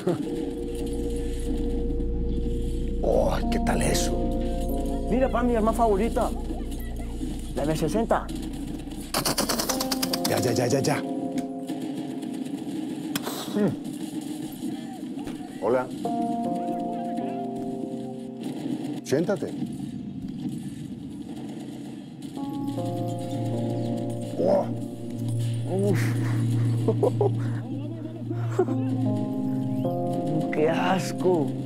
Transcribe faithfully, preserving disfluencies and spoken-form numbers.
Oh, ¿qué tal eso? Mira, pa, mi arma favorita. La eme sesenta. Ya, ya, ya, ya, ya. Mm. Hola. Siéntate. Oh. Uf. ¡Qué asco!